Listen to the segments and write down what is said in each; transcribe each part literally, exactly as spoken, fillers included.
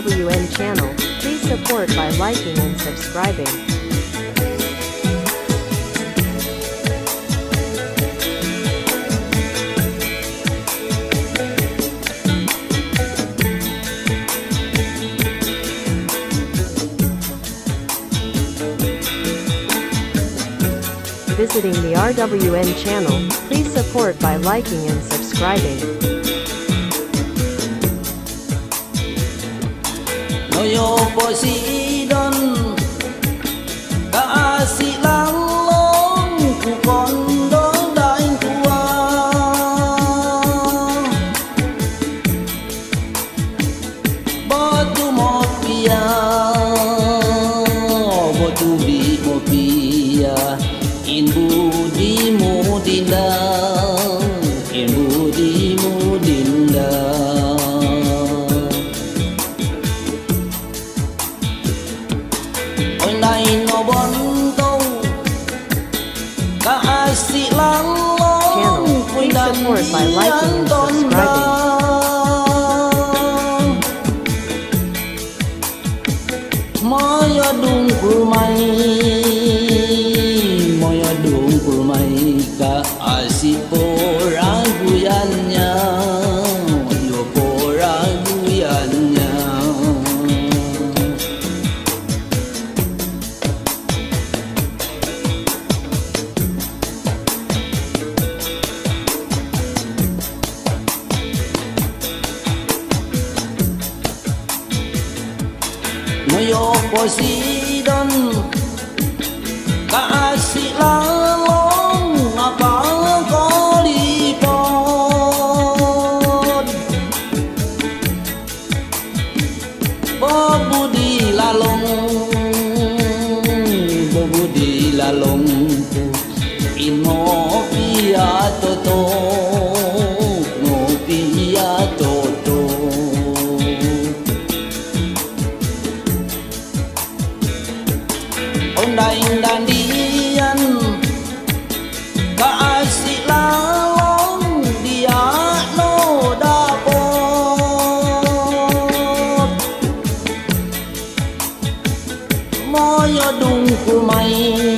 W N channel. Please support by liking and subscribing. Visiting the R W N channel, please support by liking and subscribing. Noyo Poseidon, kasih lalong ku kondong daing tua. Batu mopia, batu bi mopia. In budimu dinda, in budimu dinda. Ôi này nó bón tâu, kasih lalong Please support by liking and subscribing. Moyo dungkul mai. Asik poraguyannya, yo poraguyannya. Noyo Poseidon, kasih lalong apa kau lipot. Bobudi lalong, bobudi lalong, ino pia toto, no pia toto. Ondai dandian, kasih lalong dia no dapot. Moyo dungkul mai,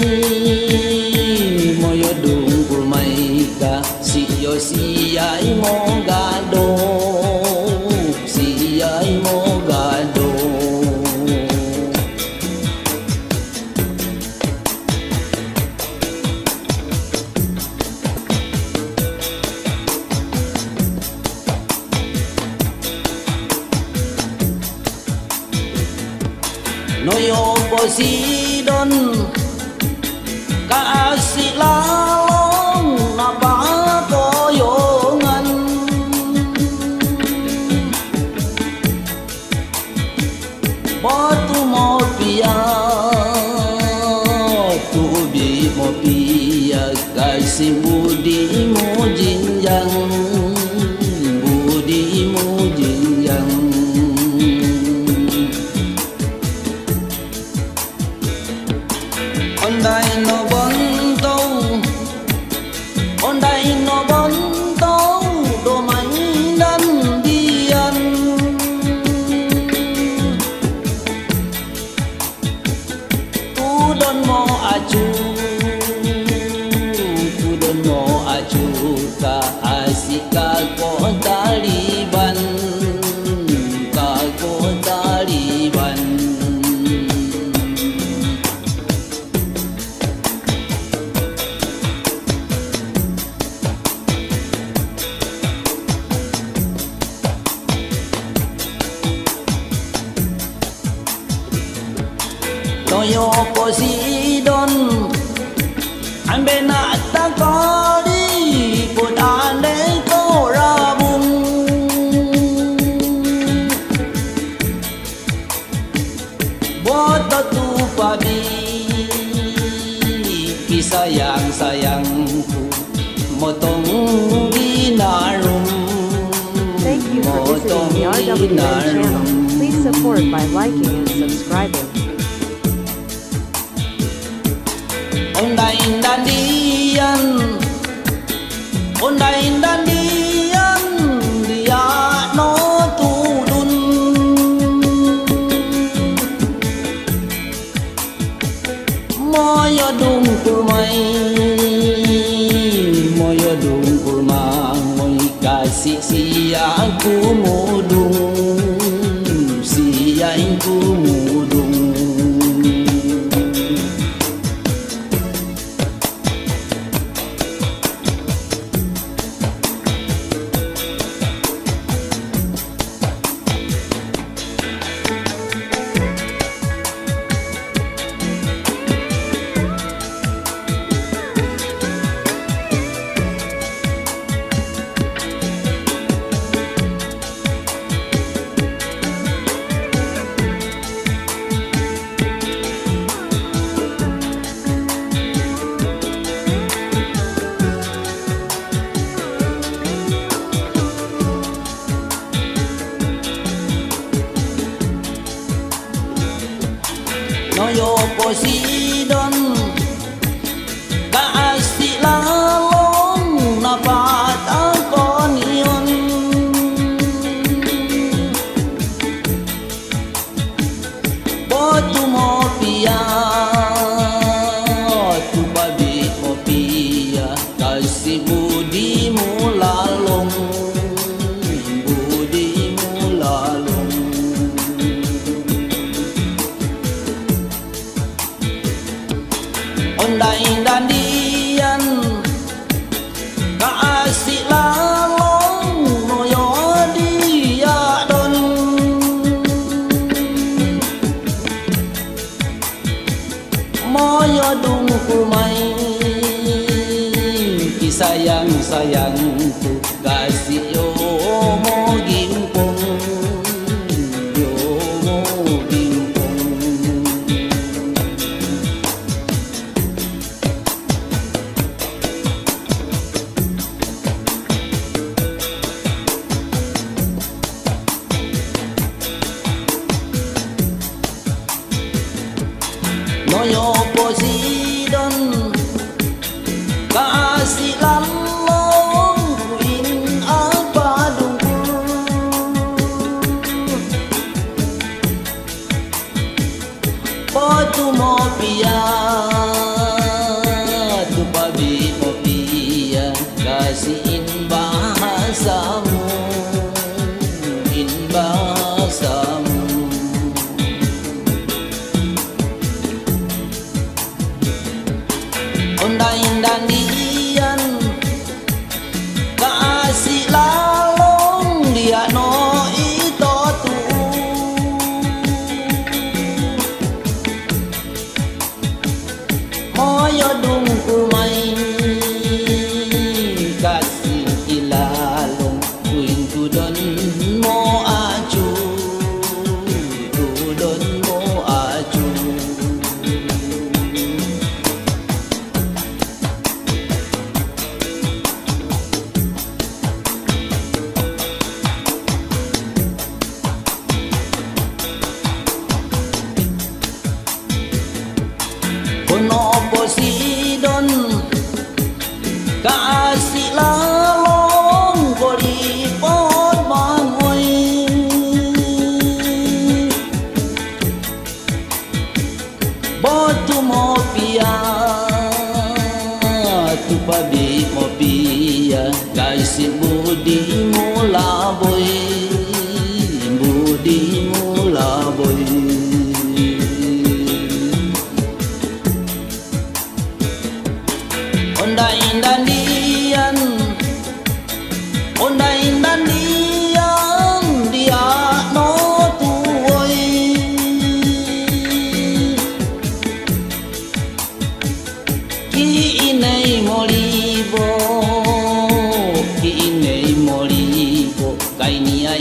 moyo dungkul mai kasih yo siai mo gado, siai mo gado. Noyo Poseidon, kasih lalong apa koyongan. Batu mopia, tubi mopia, kasih budimu jinjang, budimu jinjang. Ondai no bontau, ondai no bontau, do mainan dian. Tu don mo aju, tu don mo aju ka asik ka ko Taliban, ka ko Taliban. Noyo Poseidon, ambe nak takori pun ane korabung. Boto tu pabi, kisayang sayangku, motong dinarum. Thank you for visiting the R W N channel. Please support by liking and subscribing. Ondai dandian, ondai dandian, dia no tudun. dungkul mai, moyo dungkul mangoy kasih siang ku mudung, siang ku mudung. Noyo Posidon kaasih lalong napat akonion, botu mo pia tu babi mo pia kasih budi mu lalong, budi mu lalong. Ondai dan dian kaasih lalong noyo dia don, moyo dungkul mai kisayang sayangku kasih yo mo gimpong, yo mo gimpong. Noyo Posidon kaasih lalong kuin apa dungkul, botu mo pia tu babi mo pia kasih in bahasamu, in bahasamu. Ondai dan dian kaasih lalong dia no ito tu, moyo dungkul mai kasih ilalong kuin tudon mo aju, tudon mo aju. Ono Posidon kaasih lalong kolipot mangoy, botu mo pia tu babi mo pia kasih budi mo laboy, budi mo laboy. Ondai dan dian, ondai dan dian dia no tuoi, ki inei molibo, ki inei molibo, kai ni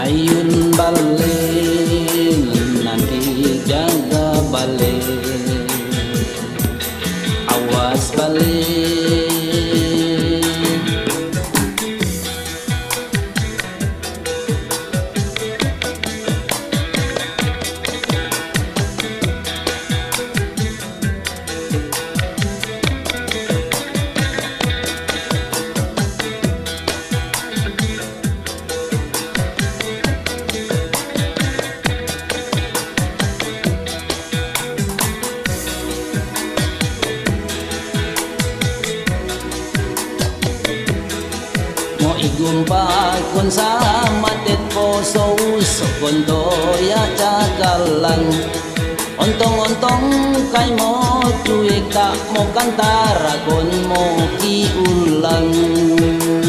ayun balik nanti jaga balik awas balik. Mo igumpa kon sa matet poso uso kon doya cakalang ontong-ontong kay mo tuig ta mo kantara kon mo kiulang.